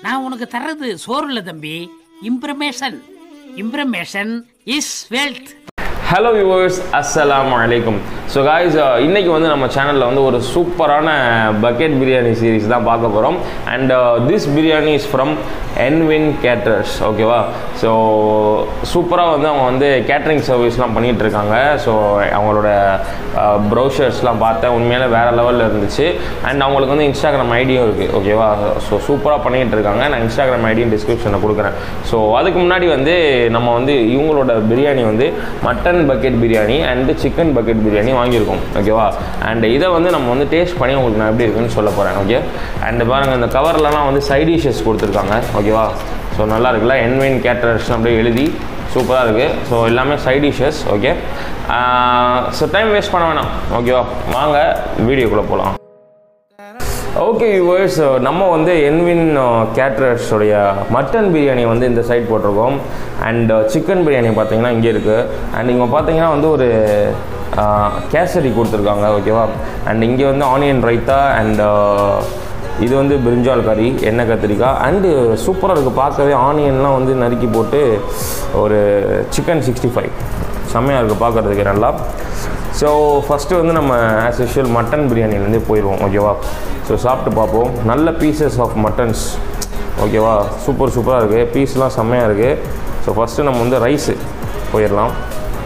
நான் உனக்கு தர்றது சோறு இல்ல தம்பி, information. Information is wealth. Hello viewers, அஸ்ஸலாமு அலைக்கும். ஸோ காய்ஸ், இன்றைக்கி வந்து நம்ம சேனலில் வந்து ஒரு சூப்பரான பக்கெட் பிரியாணி சீரீஸ் தான் பார்க்க போகிறோம். And this biryani is from Envin caterers. ஓகேவா? ஸோ சூப்பராக வந்து அவங்க வந்து கேட்ரிங் சர்வீஸ்லாம் பண்ணிகிட்ருக்காங்க. ஸோ அவங்களோட ப்ரௌசர்ஸ்லாம் பார்த்தேன், உண்மையிலே வேறு லெவலில் இருந்துச்சு. அண்ட் அவங்களுக்கு வந்து இன்ஸ்டாகிராம் ஐடியும் இருக்குது. ஓகேவா? ஸோ சூப்பராக பண்ணிகிட்டு இருக்காங்க. நான் இன்ஸ்டாகிராம் ஐடியும் டிஸ்கிரிப்ஷனில் கொடுக்குறேன். ஸோ அதுக்கு முன்னாடி வந்து நம்ம வந்து இவங்களோட பிரியாணி வந்து mutton bucket biryani and chicken bucket biryani வாங்கியிருக்கோம். ஓகேவா? அண்ட் இதை வந்து நம்ம வந்து டேஸ்ட் பண்ணி உங்களுக்கு நான் எப்படி இருக்குன்னு சொல்ல போகிறேன். ஓகே? அண்டு பாருங்கள், இந்த கவர்லலாம் வந்து சைட் டிஷஸ் கொடுத்துருக்காங்க. ஓகேவா? ஸோ நல்லா இருக்குல்ல, என்வின் கேட்டரர்ஸ் அப்படியே எழுதி சூப்பராக இருக்குது. ஸோ எல்லாமே side dishes. Okay? So time waste பண்ண வேணாம். ஓகேவா? வாங்க வீடியோக்குள்ளே போகலாம். ஓகே வியூவர்ஸ், நம்ம வந்து என்வின் கேட்டரர்ஸோடைய மட்டன் பிரியாணி வந்து இந்த சைட் போட்டிருக்கோம். அண்ட் சிக்கன் பிரியாணி பார்த்தீங்கன்னா இங்கே இருக்குது. அண்ட் இங்கே பார்த்தீங்கன்னா வந்து ஒரு கேசரி கொடுத்துருக்காங்க. ஓகேவா? அண்ட் இங்கே வந்து ஆனியன் ரைத்தா அண்ட் இது வந்து பிரிஞ்சால் கறி, எண்ணெய் கத்திரிக்காய். அண்டு சூப்பராக இருக்குது பார்க்கவே. ஆனியன்லாம் வந்து நறுக்கி போட்டு ஒரு சிக்கன் 65 செம்மையாக இருக்குது பார்க்குறதுக்கு நல்லா. ஸோ ஃபஸ்ட்டு வந்து நம்ம ஆஸ் யூஷுவல் மட்டன் பிரியாணிலேருந்தே போயிடுவோம். ஓகேவா? ஸோ சாப்பிட்டு பார்ப்போம். நல்ல பீசஸ் ஆஃப் மட்டன்ஸ். ஓகேவா? சூப்பராக இருக்குது, பீஸ்லாம் செம்மையாக இருக்குது. ஸோ ஃபஸ்ட்டு நம்ம வந்து ரைஸு போயிடலாம்.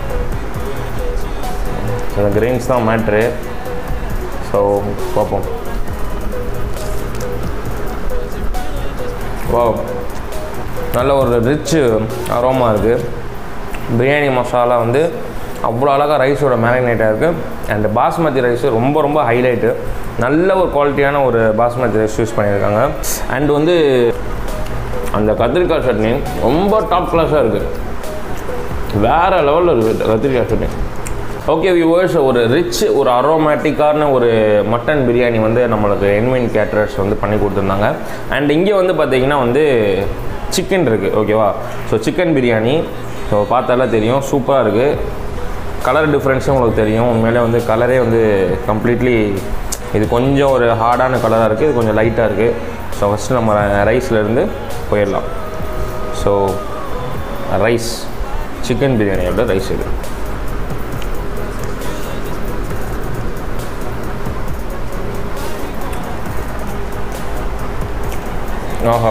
அந்த கிரெயின்ஸ் தான் மேட்ரு. ஸோ பார்ப்போம். வா, நல்ல ஒரு ரிச்சு அரோமா இருக்குது. பிரியாணி மசாலா வந்து அவ்வளோ அழகாக ரைஸோட மேரினேட்டாக இருக்குது. அண்ட் பாஸ்மதி ரைஸு ரொம்ப ஹைலைட்டு. நல்ல ஒரு குவாலிட்டியான ஒரு பாஸ்மதி ரைஸ் யூஸ் பண்ணியிருக்காங்க. அண்ட் வந்து அந்த கத்திரிக்காய் சட்னி ரொம்ப டாப் கிளாஸாக இருக்குது, வேறு லெவலில் இருக்குது கத்திரிக்காய் சட்னி. ஓகே வியூவர்ஸ், ஒரு ரிச் ஒரு அரோமேட்டிக்கான ஒரு மட்டன் பிரியாணி வந்து நம்மளுக்கு என்வின் கேட்டரர்ஸ் வந்து பண்ணி கொடுத்துருந்தாங்க. அண்ட் இங்கே வந்து பார்த்திங்கன்னா வந்து சிக்கன் இருக்குது. ஓகேவா? So chicken biryani. ஸோ பார்த்தாலே தெரியும், சூப்பராக இருக்குது. கலர் டிஃப்ரென்ஸும் உங்களுக்கு தெரியும். உண்மையிலே வந்து கலரே வந்து கம்ப்ளீட்லி இது கொஞ்சம் ஒரு ஹார்டான கலராக இருக்குது, இது கொஞ்சம் லைட்டாக இருக்குது. ஸோ ஃபஸ்ட்டு நம்ம ரைஸ்லேருந்து போயிடலாம். ஸோ ரைஸ், சிக்கன் பிரியாணியோட ரைஸ் இது. ஆஹா,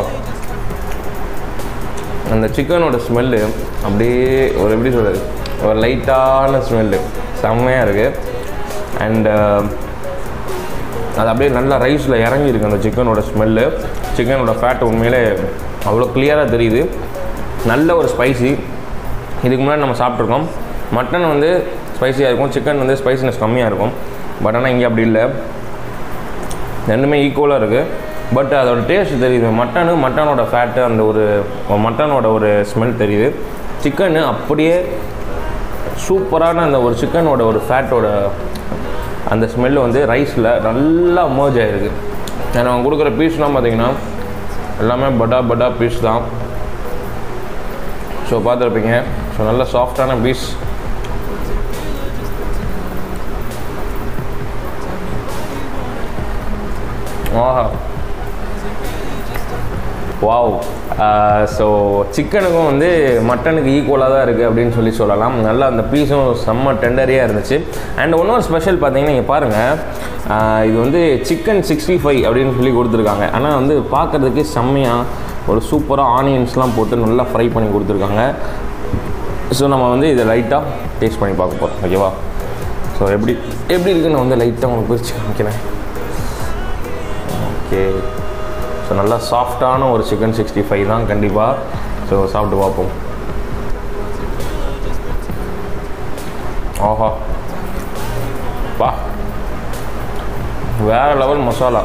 அந்த சிக்கனோட ஸ்மெல்லு அப்படியே ஒரு எப்படி சொல்கிறது, ஒரு லைட்டான ஸ்மெல்லு செம்மையாக இருக்குது. அண்டு அது அப்படியே நல்லா ரைஸில் இறங்கியிருக்கு அந்த சிக்கனோட ஸ்மெல்லு. சிக்கனோட ஃபேட் உண்மையிலே அவ்வளோ கிளியராக தெரியுது. நல்ல ஒரு ஸ்பைசி. இதுக்கு முன்னாடி நம்ம சாப்பிட்ருக்கோம். மட்டன் வந்து ஸ்பைசியாக இருக்கும், சிக்கன் வந்து ஸ்பைசினஸ் கம்மியாக இருக்கும். பட் ஆனால் இங்கே அப்படி இல்லை, ரெண்டுமே ஈக்குவலாக இருக்குது. பட் அதோட டேஸ்ட் தெரியுது. மட்டனோட ஃபேட்டு, அந்த ஒரு மட்டனோட ஒரு ஸ்மெல் தெரியுது. சிக்கனு அப்படியே சூப்பரான அந்த ஒரு சிக்கனோட ஒரு ஃபேட்டோட அந்த ஸ்மெல்லு வந்து ரைஸில் நல்லா மர்ஜ் ஆகிருக்கு. ஏன்னா அவங்க கொடுக்குற பீஸ்லாம் பார்த்திங்கன்னா எல்லாமே பட்டா பீஸ் தான். ஸோ பார்த்துருப்பீங்க. ஸோ நல்ல சாஃப்டான பீஸ். ஆஹா, வாவ். ஸோ சிக்கனுக்கும் வந்து மட்டனுக்கு ஈக்குவலாக தான் இருக்குது அப்படின்னு சொல்லலாம். நல்லா அந்த பீஸும் செம்ம டெண்டரியாக இருந்துச்சு. அண்ட் இன்னொரு ஸ்பெஷல் பார்த்தீங்கன்னா இங்கே பாருங்கள், இது வந்து சிக்கன் 65 அப்படின்னு சொல்லி கொடுத்துருக்காங்க. ஆனால் வந்து பார்க்குறதுக்கு செம்மையாக ஒரு சூப்பராக ஆனியன்ஸ்லாம் போட்டு நல்லா ஃப்ரை பண்ணி கொடுத்துருக்காங்க. ஸோ நம்ம வந்து இதை லைட்டாக டேஸ்ட் பண்ணி பார்க்க போகிறோம். ஓகேவா? ஸோ எப்படி இருக்குன்னு வந்து லைட்டாக உங்களுக்கு பிரித்து காமிக்கிறேன். ஓகே. ஸோ நல்லா சாஃப்டான ஒரு சிக்கன் 65 தான் கண்டிப்பாக. ஸோ சாப்பிட்டு பார்ப்போம். ஆஹா, வா, வேறு லெவல் மசாலா.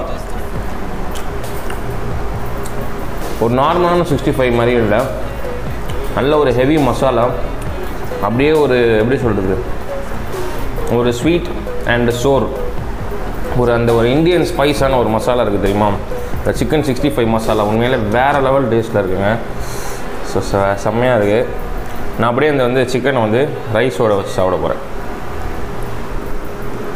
ஒரு நார்மலான 65 மாதிரி இல்லை, நல்ல ஒரு ஹெவி மசாலா. அப்படியே ஒரு எப்படி சொல்கிறது, ஒரு ஸ்வீட் அண்ட் சோர், ஒரு அந்த ஒரு இந்தியன் ஸ்பைஸான ஒரு மசாலா இருக்குது தெரியுமா? இந்த சிக்கன் 65 மசாலா உண்மையிலே வேறு லெவல் டேஸ்ட்டில் இருக்குங்க. ஸோ செம்மையாக இருக்குது. நான் அப்படியே இந்த வந்து சிக்கனை வந்து ரைஸோடு வச்சு சாப்பிட போகிறேன்.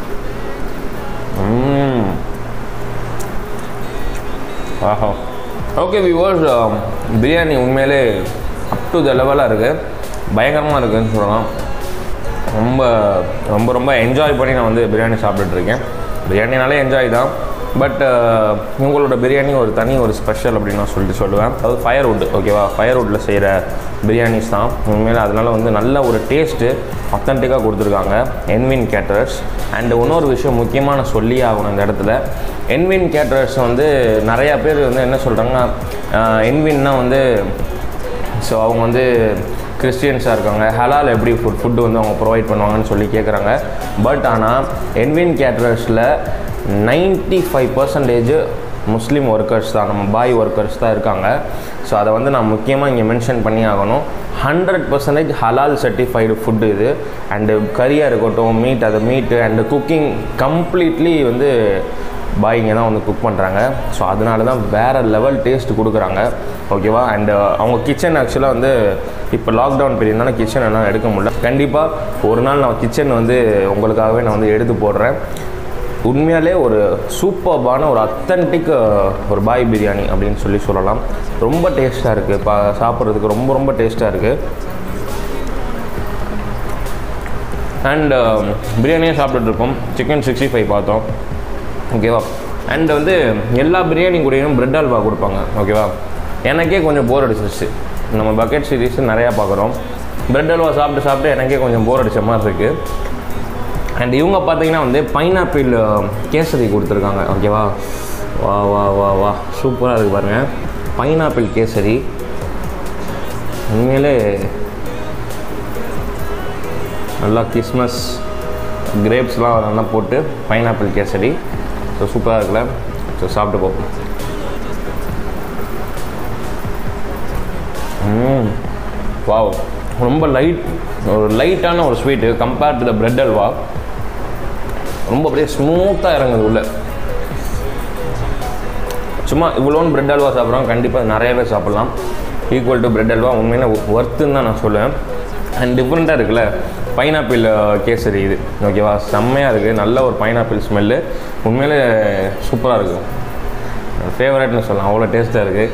ஆஹா, ஓகே வியூவர்ஸ், பிரியாணி உண்மையிலே அப் டு த லெவலாக இருக்குது, பயங்கரமாக இருக்குதுன்னு சொல்லலாம். ரொம்ப ரொம்ப ரொம்ப என்ஜாய் பண்ணி நான் வந்து பிரியாணி சாப்பிட்டுட்ருக்கேன். பிரியாணினாலே என்ஜாய் தான், பட் இவங்களோட பிரியாணி ஒரு தனி ஒரு ஸ்பெஷல் அப்படின்னு நான் சொல்லுவேன். அதாவது ஃபயர்வுட், ஓகேவா, ஃபயர்வுட்டில் செய்கிற பிரியாணிஸ் தான் உண்மையிலே. அதனால் வந்து நல்ல ஒரு டேஸ்ட்டு ஆத்தென்டிக்காக கொடுத்துருக்காங்க என்வின் கேட்டரர்ஸ். அண்ட் இன்னொரு விஷயம் முக்கியமாக நான் சொல்லி ஆகணும் இந்த இடத்துல, என்வின் கேட்டரர்ஸ் வந்து நிறையா பேர் வந்து என்ன சொல்கிறாங்கன்னா, என்வின்னா வந்து ஸோ அவங்க வந்து கிறிஸ்டியன்ஸாக இருக்காங்க, ஹலால் எப்படி ஃபுட்டு வந்து அவங்க ப்ரொவைட் பண்ணுவாங்கன்னு சொல்லி கேட்குறாங்க. பட் ஆனால் என்வின் கேட்டரர்ஸில் 95% முஸ்லீம் ஒர்க்கர்ஸ் தான், நம்ம பாய் ஒர்க்கர்ஸ் தான் இருக்காங்க. ஸோ அதை வந்து நான் முக்கியமாக இங்கே மென்ஷன் பண்ணி ஆகணும். 100% ஹலால் சர்டிஃபைடு ஃபுட்டு இது. அண்டு கறியாக இருக்கட்டும், மீட்டு அண்டு குக்கிங் கம்ப்ளீட்லி வந்து பாய்ங்க தான் வந்து குக் பண்ணுறாங்க. ஸோ அதனால தான் வேறு லெவல் டேஸ்ட் கொடுக்குறாங்க, ஓகேவா. அண்டு அவங்க கிச்சன் ஆக்சுவலாக வந்து இப்போ லாக்டவுன் பீரியட்னால கிச்சன் என்னால் எடுக்க முடியல. கண்டிப்பாக ஒரு நாள் நான் கிச்சன் வந்து உங்களுக்காகவே நான் வந்து எடுத்து போடுறேன். உண்மையாலே ஒரு சூப்பர்பான ஒரு அத்தன்டிக் ஒரு பாய் பிரியாணி அப்படின்னு சொல்லலாம். ரொம்ப டேஸ்ட்டாக இருக்குது, சாப்பிட்றதுக்கு ரொம்ப ரொம்ப டேஸ்ட்டாக இருக்குது. அண்ட் பிரியாணியே சாப்பிட்டுட்ருக்கோம். சிக்கன் 65 பார்த்தோம், ஓகேவா. அண்ட் வந்து எல்லா பிரியாணி கூடயும் பிரெட் அல்வா கொடுப்பாங்க, ஓகேவா. எனக்கே கொஞ்சம் போர் அடிச்சிருச்சு, நம்ம பக்கெட் சீரீஸ் நிறையா பார்க்குறோம். பிரெட் அல்வா சாப்பிட்டு எனக்கே கொஞ்சம் போர் அடித்த மாதிரி இருக்குது. அண்ட் இவங்க பார்த்தீங்கன்னா வந்து பைனாப்பிள் கேசரி கொடுத்துருக்காங்க, ஓகேவா. வா வா வா வா சூப்பராக இருக்குது பாருங்கள், பைனாப்பிள் கேசரி. உண்மையிலே நல்லா கிறிஸ்மஸ் கிரேப்ஸ்லாம் நல்லா போட்டு பைனாப்பிள் கேசரி. ஸோ சூப்பராக இருக்குல்ல. ஸோ சாப்பிட்டு போப்போம். வாவ், ரொம்ப லைட்டான ஒரு sweet compared to the bread halwa. ரொம்ப அப்படியே ஸ்மூத்தாக இறங்குது உள்ள. சும்மா இவ்வளோன்னு பிரெட் அல்வா சாப்பிட்றோம், கண்டிப்பாக நிறையவே சாப்பிட்லாம். ஈக்குவல் டு பிரெட் அல்வா உண்மையிலே ஒர்த்துன்னு தான் நான் சொல்லுவேன். அண்ட் டிஃப்ரெண்ட்டாக இருக்குல்ல பைனாப்பிள் கேசரி இது, ஓகேவா. செம்மையாக இருக்குது, நல்ல ஒரு பைனாப்பிள் ஸ்மெல்லு. உண்மையிலே சூப்பராக இருக்குது, ஃபேவரட்னு சொல்லலாம், அவ்வளோ டேஸ்ட்டாக இருக்குது.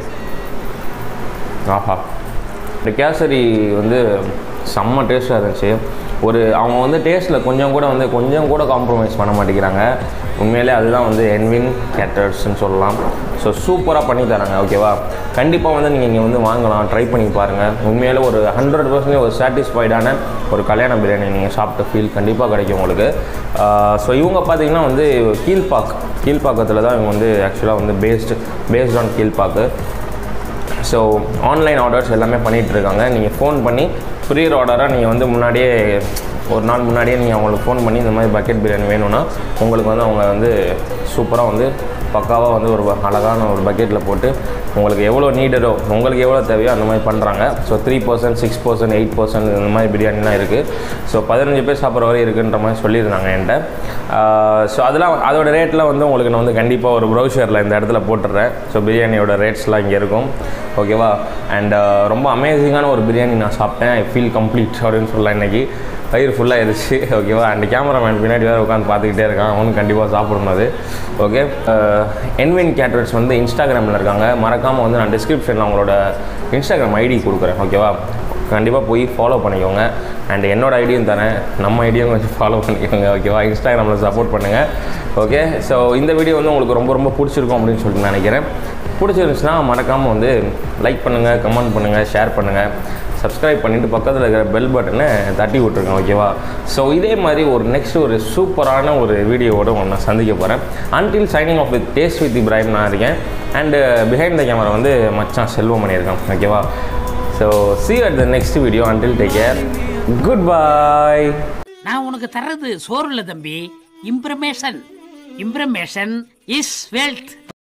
ஆஹா, இந்த கேசரி வந்து செம்ம டேஸ்ட்டாக இருந்துச்சு. அவங்க வந்து டேஸ்ட்டில் கொஞ்சம் கூட காம்ப்ரமைஸ் பண்ண மாட்டேங்கிறாங்க. உண்மையிலே அதுதான் வந்து என்வின் கேட்டர்ஸ்ன்னு சொல்லலாம். ஸோ சூப்பராக பண்ணி தராங்க, ஓகேவா. கண்டிப்பாக வந்து நீங்கள் இங்கே வந்து வாங்கலாம், ட்ரை பண்ணி பாருங்கள். உண்மையிலே ஒரு 100% ஒரு சாட்டிஸ்ஃபைடான ஒரு கல்யாண பிரியாணி நீங்கள் சாப்பிட்ட ஃபீல் கண்டிப்பாக கிடைக்கும் உங்களுக்கு. ஸோ இவங்க பார்த்தீங்கன்னா வந்து கீழ்ப்பாக்கத்தில் தான் இவங்க வந்து ஆக்சுவலாக வந்து based on Kilpauk. So online orders எல்லாமே பண்ணிகிட்ருக்காங்க. நீங்கள் ஃபோன் பண்ணி ப்ரீயர் ஆர்டராக நீங்கள் வந்து முன்னாடியே ஒரு நாள் முன்னாடியே நீங்கள் அவங்களுக்கு ஃபோன் பண்ணி இந்த மாதிரி பக்கெட் பிரியாணி வேணும்னா உங்களுக்கு வந்து அவங்க வந்து சூப்பராக வந்து பக்காவாக வந்து ஒரு அழகான ஒரு பக்கெட்டில் போட்டு உங்களுக்கு எவ்வளோ நீடடோ, உங்களுக்கு எவ்வளோ தேவையோ அந்த மாதிரி பண்ணுறாங்க. ஸோ 3%, 6%, 8% இந்த மாதிரி பிரியாணிலாம் இருக்குது. ஸோ 15 பேர் சாப்பிட்ற வரை இருக்குன்ற மாதிரி சொல்லியிருந்தாங்க என்கிட்ட. ஸோ அதோட ரேட்லாம் வந்து உங்களுக்கு நான் வந்து கண்டிப்பாக ஒரு ப்ரௌசரில் இந்த இடத்துல போட்டுடுறேன். ஸோ பிரியாணியோட ரேட்ஸ்லாம் இங்கே இருக்கும், ஓகேவா. அண்ட் ரொம்ப அமேசிங்கான ஒரு பிரியாணி நான் சாப்பிட்டேன். ஐ ஃபீல் கம்ப்ளீட் அப்படின்னு சொல்லலாம். இன்றைக்கி வயிறு ஃபுல்லாக இருந்துச்சு, ஓகேவா. அண்ட் கேமராமேன் பின்னாடி வேறு உட்காந்து பார்த்துக்கிட்டே இருக்கான், அவனும் கண்டிப்பாக சாப்பிடணும் அது, ஓகே. என்வின் கேட்டரர்ஸ் வந்து இன்ஸ்டாகிராமில் இருக்காங்க. மறக்காமல் வந்து நான் டிஸ்கிரிப்ஷனில் அவங்களோட இன்ஸ்டாகிராம் ஐடி கொடுக்குறேன், ஓகேவா. கண்டிப்பாக போய் ஃபாலோ பண்ணிக்கோங்க. அண்ட் என்னோட ஐடியும் தரேன், நம்ம ஐடியும் கொஞ்சம் ஃபாலோ பண்ணிக்கோங்க, ஓகேவா. இன்ஸ்டாகிராமில் சப்போர்ட் பண்ணுங்கள், ஓகே. ஸோ இந்த வீடியோ வந்து உங்களுக்கு ரொம்ப ரொம்ப பிடிச்சிருக்கும் அப்படின்னு சொல்லிட்டு நினைக்கிறேன். பிடிச்சிருந்துச்சுன்னா மறக்காமல் வந்து லைக் பண்ணுங்கள், கமெண்ட் பண்ணுங்கள், ஷேர் பண்ணுங்கள், சப்ஸ்கிரைப் பண்ணிவிட்டு பக்கத்தில் இருக்கிற பெல் பட்டனை தட்டி விட்ருங்க, ஓகேவா. ஸோ இதே மாதிரி நெக்ஸ்ட் ஒரு சூப்பரான ஒரு வீடியோவோடு ஒன்று சந்திக்க போகிறேன். Until signing off with taste with Ibrahim நான் இருக்கேன். அண்டு பிஹைண்ட் த கேமரா வந்து மச்சான் செல்வம் பண்ணியிருக்கான், ஓகேவா. So see you at the next video. Until take care. Goodbye. நான் உனக்கு தர்றது சோறு இல்லை தம்பி, இம்ப்ரமேஷன் இஸ் வெல்த்.